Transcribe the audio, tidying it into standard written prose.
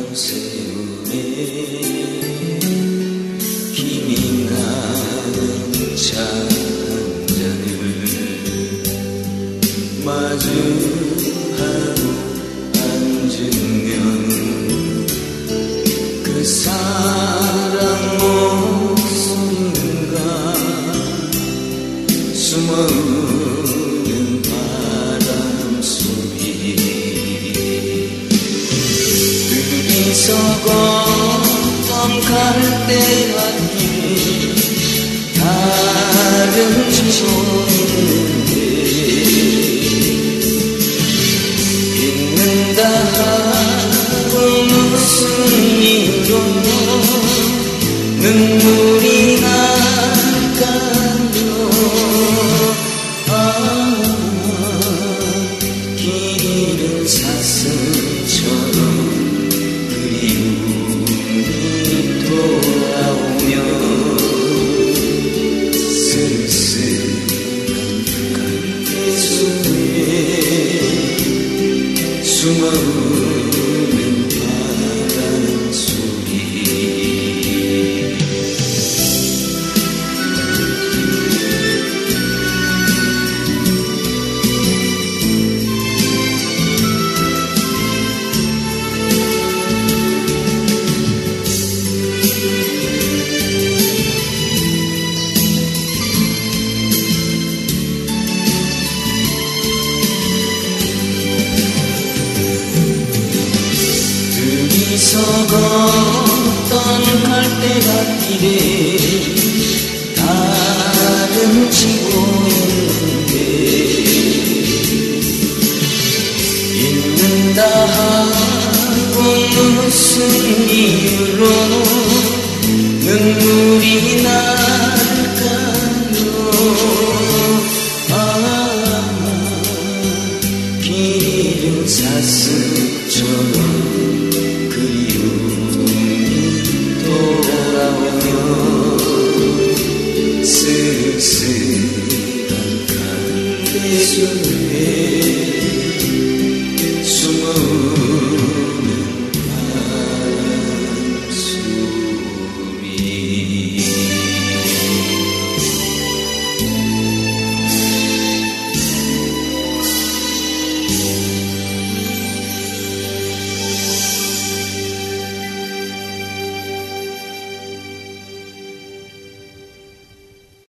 세월에 힘이 나는 차 한 잔을 마주하고 앉으면 그 사랑 목소리인가 숨어있는 바람소리 둘이서 걷던 갈대밭길 다른 지소인데 잊는다 하고 무슨 이유로 눈물이 날까요. 길 잃은 사슴처럼 그리움이 돌아오며 쓸쓸한 갈대숲에 숨어오는 바람소리 둘이서 걷던 갈대밭길에 다른 치고 있는데 잊는다 하고 무슨 이유로 눈물이 날까요. 길 잃은 사슴처럼 그리움이 돌아오며 쓸쓸한 갈대숲